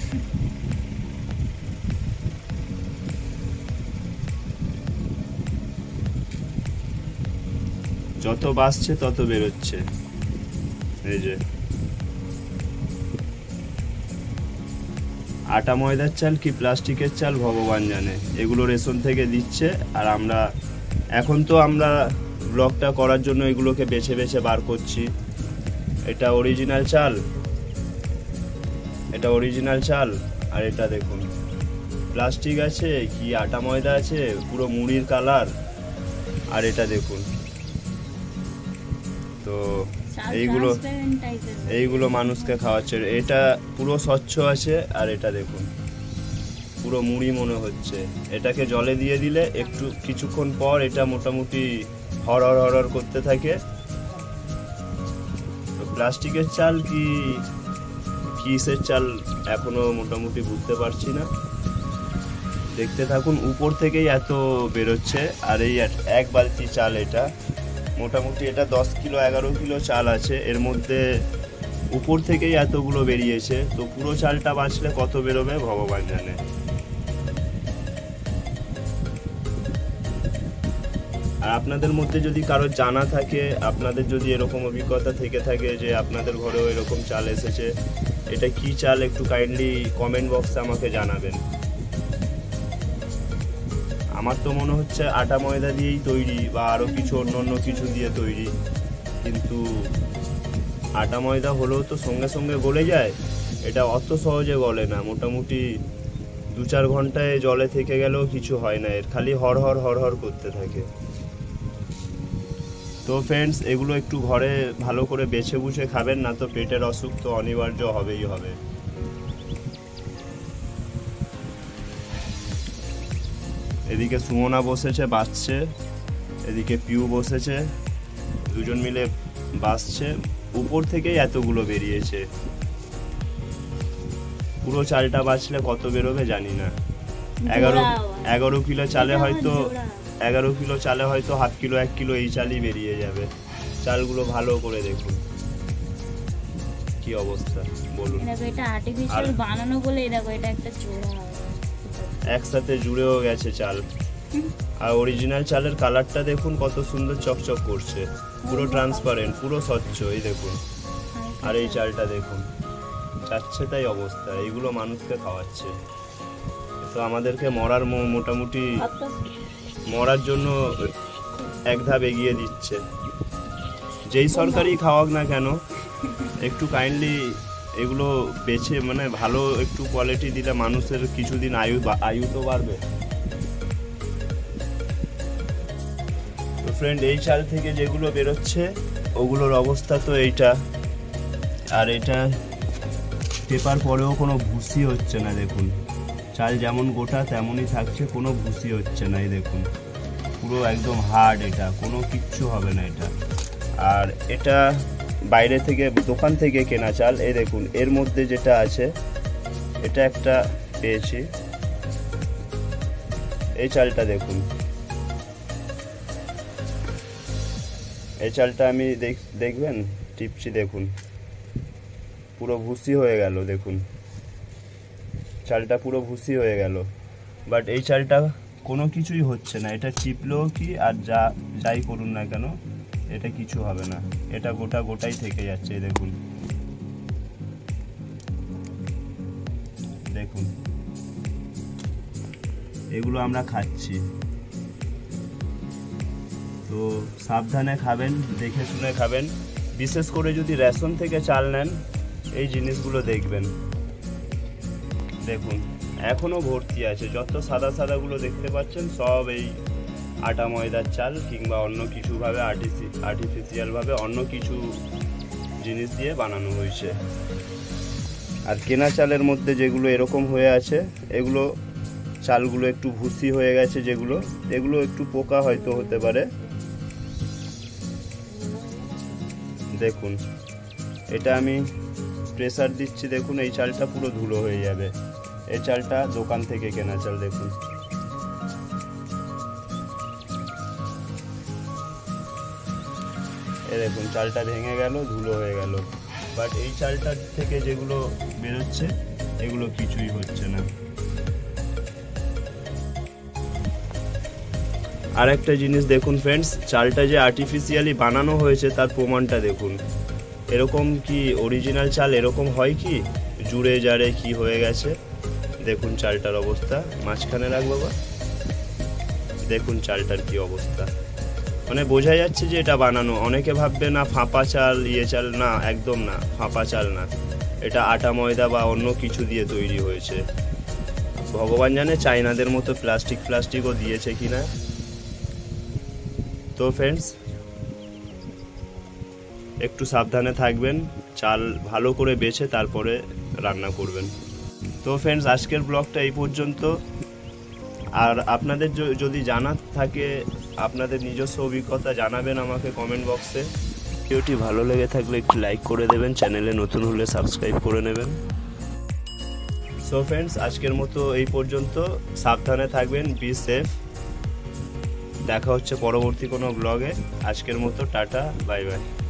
যত বাসছে তত বেরোচ্ছে। এই যে আটা ময়দার চাল কি প্লাস্টিকের চাল ভগবান জানে, এগুলো রেশন থেকে দিচ্ছে। আর আমরা এখন তো আমরা ব্লগটা করার জন্য এগুলোকে বেছে বেছে বার করছি। এটা অরিজিনাল চাল, এটা অরিজিনাল চাল। আর এটা দেখুন প্লাস্টিক আছে কি আটা ময়দা আছে, পুরো মুড়ির কালার। আর এটা দেখুন, তো এইগুলো মানুষকে খাওয়াচ্ছে। এটা পুরো স্বচ্ছ আছে। আর এটা দেখুন পুরো মুড়ি মনে হচ্ছে। এটাকে জলে দিয়ে দিলে একটু কিছুক্ষণ পর এটা মোটামুটি হরহর হরহর করতে থাকে। তো প্লাস্টিকের চাল কি কিসের চাল এখনো মোটামুটি বুঝতে পারছি না। দেখতে থাকুন, উপর থেকেই এত বেরোচ্ছে। আর এই এক বালতি চাল, এটা মোটামুটি এটা 10 কিলো 11 কিলো চাল আছে। এর মধ্যে উপর থেকেই এতগুলো বেরিয়েছে। তো পুরো চালটা বাঁচলে কত বেরোবে ভগবান জানে। আর আপনাদের মধ্যে যদি কারো জানা থাকে, আপনাদের যদি এরকম অভিজ্ঞতা থেকে থাকে যে আপনাদের ঘরেও এরকম চাল এসেছে, এটা কি চাল একটু কাইন্ডলি কমেন্ট বক্সে আমাকে জানাবেন। আমার তো মনে হচ্ছে আটা ময়দা দিয়েই তৈরি বা আরও কিছু অন্য কিছু দিয়ে তৈরি, কিন্তু আটা ময়দা হলেও তো সঙ্গে সঙ্গে গলে যায়, এটা অত সহজে গলে না। মোটামুটি 2-4 ঘন্টায় জলে থেকে গেলেও কিছু হয় না, এর খালি হরহর হরহর করতে থাকে। তো ফ্রেন্ডস, এগুলো একটু ঘরে ভালো করে বেছে বুঝে খাবেন, না তো পেটের অসুখ তো অনিবার্য হবেই হবে। এদিকে সুমনা বসেছে বাসছে, এদিকে পিউ বসেছে, দুজন মিলে বাসছে। উপর থেকেই এতগুলো বেরিয়েছে। পুরো চালটা বাঁচলে কত বেরোবে জানি না। 11 কিলো চালে হয়তো 11 কিলো চালে হয়তো হাফ কিলো 1 কিলো এই চালই বেরিয়ে যাবে। চালগুলো ভালো করে দেখুন কি অবস্থা বলুন। এটা আর্টিফিশিয়াল বানানো বলে দেখো এটা একটা জোড়া একসাথে জুড়েও গেছে চাল। আর অরিজিনাল চালের কালারটা দেখুন কত সুন্দর চকচক করছে, পুরো ট্রান্সপারেন্ট, পুরো স্বচ্ছ। এই দেখুন। আর এই চালটা দেখুন, যাচ্ছে তাই অবস্থা। এইগুলো মানুষকে খাওয়াচ্ছে। তো আমাদেরকে মোটামুটি মরার জন্য এক ধাপ এগিয়ে দিচ্ছে। যেই সরকারি খাওয়াক না কেন, একটু কাইন্ডলি এগুলো বেছে মানে ভালো একটু কোয়ালিটি দিলে মানুষের কিছুদিন আয়ু তো বাড়বে। তো ফ্রেন্ড, এই চাল থেকে যেগুলো বেরোচ্ছে ওগুলোর অবস্থা তো এইটা। আর এটা পেপার পরেও কোনো ভুসি হচ্ছে না। দেখুন চাল যেমন গোটা তেমনই থাকছে, কোনো ভুসি হচ্ছে না। এই দেখুন পুরো একদম হার্ড, এটা কোনো কিচ্ছু হবে না এটা। আর এটা বাইরে থেকে দোকান থেকে কেনা চাল। এই দেখুন এর মধ্যে যেটা আছে, এটা একটা পেয়েছি। এই চালটা দেখুন, এই চালটা আমি দেখবেন টিপছি, দেখুন পুরো ভুসি হয়ে গেল। দেখুন চালটা পুরো ভুসি হয়ে গেল। বাট এই চালটা কোনো কিছুই হচ্ছে না। এটা চিপলেও কি আর যাই করুন না কেন, এটা কিছু হবে না। এটা গোটাই থেকে যাচ্ছে। দেখুন দেখুন এগুলো আমরা খাচ্ছি। তো সাবধানে খাবেন, দেখে শুনে খাবেন। বিশেষ করে যদি রেশন থেকে চাল নেন, এই জিনিসগুলো দেখবেন। দেখুন এখনো ভর্তি আছে, যত সাদা সাদাগুলো দেখতে পাচ্ছেন সব এই আটা ময়দার চাল কিংবা অন্য কিছুভাবে আর্টিফিশিয়ালভাবে অন্য কিছু জিনিস দিয়ে বানানো হয়েছে। আর কেনা চালের মধ্যে যেগুলো এরকম হয়ে আছে, এগুলো চালগুলো একটু ভুসি হয়ে গেছে, এগুলো একটু পোকা হয়তো হতে পারে। দেখুন এটা আমি প্রেসার দিচ্ছি, দেখুন এই চালটা পুরো ধুলো হয়ে যাবে। এই চালটা দোকান থেকে কেনা চাল। দেখুন এই দেখুন চালটা ভেঙে গেল, ধুলো হয়ে গেল। বাট এই চালটার থেকে যেগুলো বেরোচ্ছে এগুলো কিছুই হচ্ছে না। আর একটা জিনিস দেখুন ফ্রেন্ডস, চালটা যে আর্টিফিশিয়ালি বানানো হয়েছে তার প্রমাণটা দেখুন। এরকম কি অরিজিনাল চাল এরকম হয় কি? জুড়ে জারে কি হয়ে গেছে দেখুন চালটার অবস্থা। মাঝখানে রাখ বাবা, দেখুন চালটার কি অবস্থা। মানে বোঝা যাচ্ছে যে এটা বানানো। অনেকে ভাববে না ফাঁপা চাল, চাল, না একদম না, ফাঁপা চাল না, এটা আটা ময়দা বা অন্য কিছু দিয়ে তৈরি হয়েছে। ভগবান জানে চাইনাদের মতো প্লাস্টিকও দিয়েছে কিনা। তো ফ্রেন্ডস একটু সাবধানে থাকবেন, চাল ভালো করে বেছে তারপরে রান্না করবেন। তো ফ্রেন্ডস আজকের ব্লগটা এই পর্যন্ত। আর আপনাদের যদি জানার থাকে, আপনাদের নিজস্ব অভিজ্ঞতা জানাবেন আমাকে কমেন্ট বক্সে। ভিডিওটি ভালো লেগে থাকলে একটু লাইক করে দেবেন, চ্যানেলে নতুন হলে সাবস্ক্রাইব করে নেবেন। সো ফ্রেন্ডস আজকের মতো এই পর্যন্ত। সাবধানে থাকবেন, বি সেফ। দেখা হচ্ছে পরবর্তী কোনো ব্লগে। আজকের মতো টাটা, বাই বাই।